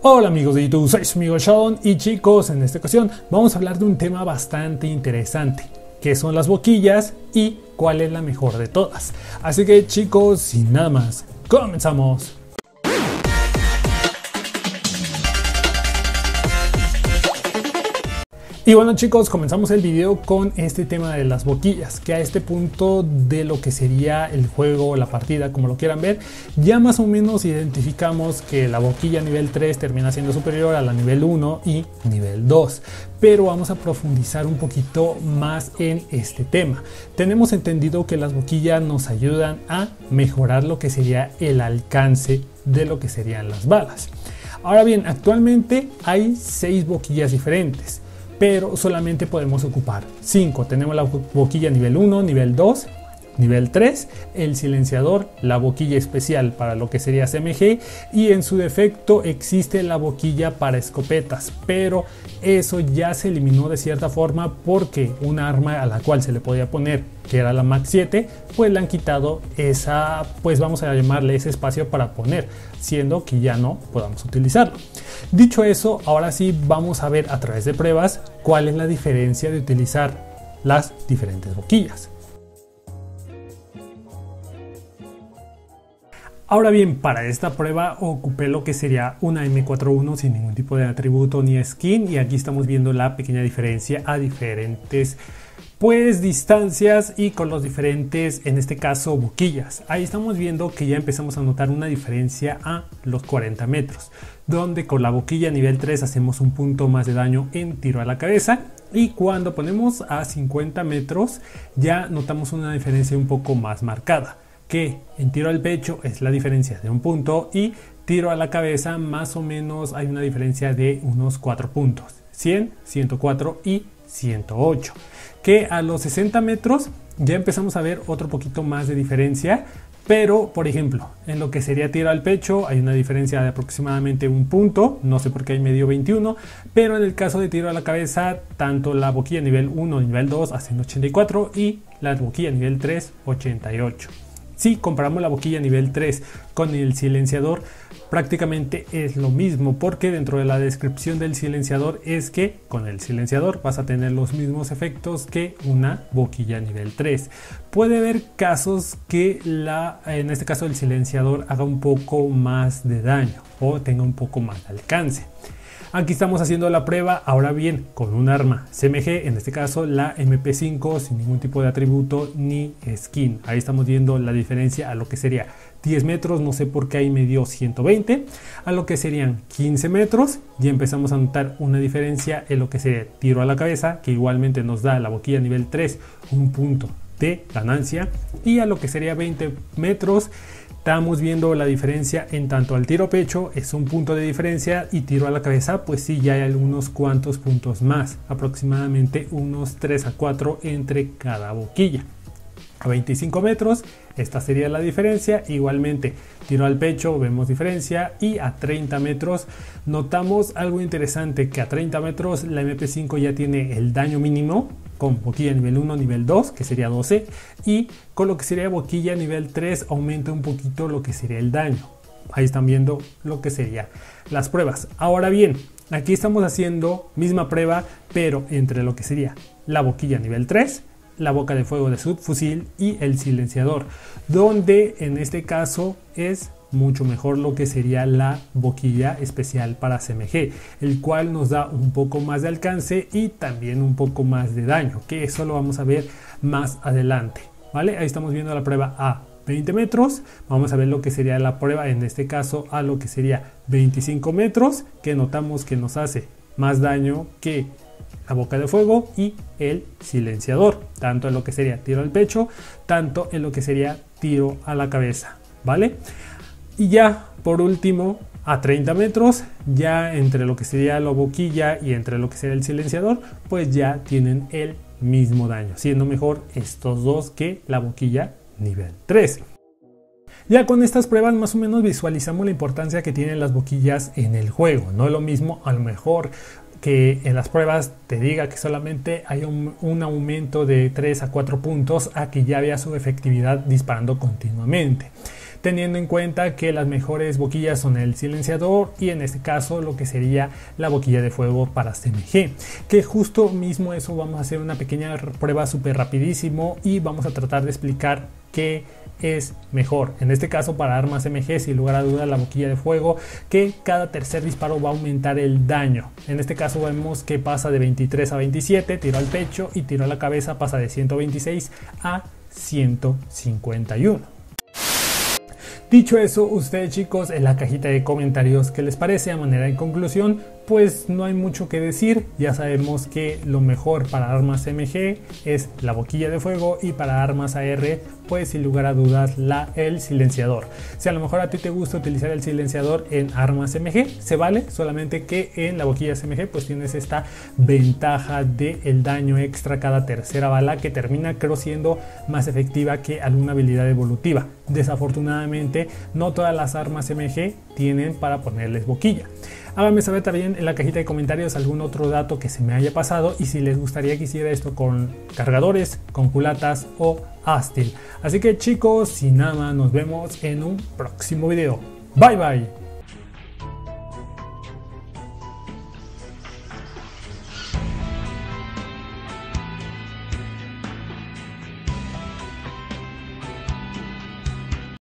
Hola amigos de YouTube, soy su amigo Sheldon y chicos, en esta ocasión vamos a hablar de un tema bastante interesante, que son las boquillas y cuál es la mejor de todas. Así que chicos, sin nada más, comenzamos. Y bueno chicos, comenzamos el video con este tema de las boquillas, que a este punto de lo que sería el juego o la partida, como lo quieran ver, ya más o menos identificamos que la boquilla nivel 3 termina siendo superior a la nivel 1 y nivel 2. Pero vamos a profundizar un poquito más en este tema. Tenemos entendido que las boquillas nos ayudan a mejorar lo que sería el alcance de lo que serían las balas. Ahora bien, actualmente hay 6 boquillas diferentes, pero solamente podemos ocupar 5. Tenemos la boquilla nivel 1, nivel 2, nivel 3, el silenciador, la boquilla especial para lo que sería CMG y en su defecto existe la boquilla para escopetas, pero eso ya se eliminó de cierta forma porque una arma a la cual se le podía poner, que era la Max 7, pues le han quitado esa, pues vamos a llamarle ese espacio para poner, siendo que ya no podamos utilizarlo. Dicho eso, ahora sí vamos a ver a través de pruebas cuál es la diferencia de utilizar las diferentes boquillas. Ahora bien, para esta prueba ocupé lo que sería una M41 sin ningún tipo de atributo ni skin, y aquí estamos viendo la pequeña diferencia a diferentes distancias y con los diferentes, en este caso, boquillas. Ahí estamos viendo que ya empezamos a notar una diferencia a los 40 metros, donde con la boquilla nivel 3 hacemos un punto más de daño en tiro a la cabeza, y cuando ponemos a 50 metros ya notamos una diferencia un poco más marcada, que en tiro al pecho es la diferencia de un punto y tiro a la cabeza más o menos hay una diferencia de unos 4 puntos, 100, 104 y 108, que a los 60 metros ya empezamos a ver otro poquito más de diferencia. Pero, por ejemplo, en lo que sería tiro al pecho hay una diferencia de aproximadamente un punto, no sé por qué hay medio 21, pero en el caso de tiro a la cabeza, tanto la boquilla nivel 1 y nivel 2 hacen 84 y la boquilla nivel 3 88. Si comparamos la boquilla nivel 3 con el silenciador, prácticamente es lo mismo, porque dentro de la descripción del silenciador es que con el silenciador vas a tener los mismos efectos que una boquilla nivel 3. Puede haber casos que en este caso el silenciador haga un poco más de daño o tenga un poco más de alcance. Aquí estamos haciendo la prueba, ahora bien, con un arma CMG, en este caso la MP5, sin ningún tipo de atributo ni skin. Ahí estamos viendo la diferencia a lo que sería 10 metros, no sé por qué ahí me dio 120, a lo que serían 15 metros, ya empezamos a notar una diferencia en lo que sería tiro a la cabeza, que igualmente nos da la boquilla nivel 3 un punto de ganancia, y a lo que sería 20 metros, estamos viendo la diferencia en tanto al tiro a pecho es un punto de diferencia y tiro a la cabeza pues sí ya hay algunos cuantos puntos más, aproximadamente unos 3 a 4 entre cada boquilla. A 25 metros esta sería la diferencia, igualmente tiro al pecho vemos diferencia, y a 30 metros notamos algo interesante, que a 30 metros la MP5 ya tiene el daño mínimo con boquilla nivel 1, nivel 2, que sería 12, y con lo que sería boquilla nivel 3 aumenta un poquito lo que sería el daño. Ahí están viendo lo que sería las pruebas. Ahora bien, aquí estamos haciendo misma prueba, pero entre lo que sería la boquilla nivel 3, la boca de fuego de subfusil y el silenciador, donde en este caso es mucho mejor lo que sería la boquilla especial para CMG, el cual nos da un poco más de alcance y también un poco más de daño, que eso lo vamos a ver más adelante, ¿vale? Ahí estamos viendo la prueba a 20 metros, vamos a ver lo que sería la prueba en este caso a lo que sería 25 metros, que notamos que nos hace más daño que la boca de fuego y el silenciador, tanto en lo que sería tiro al pecho, tanto en lo que sería tiro a la cabeza, ¿vale? Y ya por último a 30 metros, ya entre lo que sería la boquilla y entre lo que sería el silenciador, pues ya tienen el mismo daño, siendo mejor estos dos que la boquilla nivel 3. Ya con estas pruebas más o menos visualizamos la importancia que tienen las boquillas en el juego. No es lo mismo a lo mejor que en las pruebas te diga que solamente hay un aumento de 3 a 4 puntos a que ya vea su efectividad disparando continuamente. teniendo en cuenta que las mejores boquillas son el silenciador y en este caso lo que sería la boquilla de fuego para CMG, que justo mismo eso vamos a hacer una pequeña prueba súper rapidísimo y vamos a tratar de explicar qué es mejor. En este caso para armas MG, sin lugar a duda la boquilla de fuego, que cada tercer disparo va a aumentar el daño. En este caso vemos que pasa de 23 a 27, tiro al pecho, y tiro a la cabeza pasa de 126 a 151. Dicho eso, ustedes chicos, en la cajita de comentarios, ¿qué les parece? A manera de conclusión, pues no hay mucho que decir. Ya sabemos que lo mejor para armas MG es la boquilla de fuego y para armas AR, pues sin lugar a dudas el silenciador. Si a lo mejor a ti te gusta utilizar el silenciador en armas MG, se vale, solamente que en la boquilla SMG pues tienes esta ventaja del daño extra cada tercera bala, que termina creo siendo más efectiva que alguna habilidad evolutiva. Desafortunadamente no todas las armas MG tienen para ponerles boquilla. Háganme saber también en la cajita de comentarios algún otro dato que se me haya pasado y si les gustaría que hiciera esto con cargadores, con culatas o Astil. Así que chicos, sin nada más, nos vemos en un próximo video. Bye bye.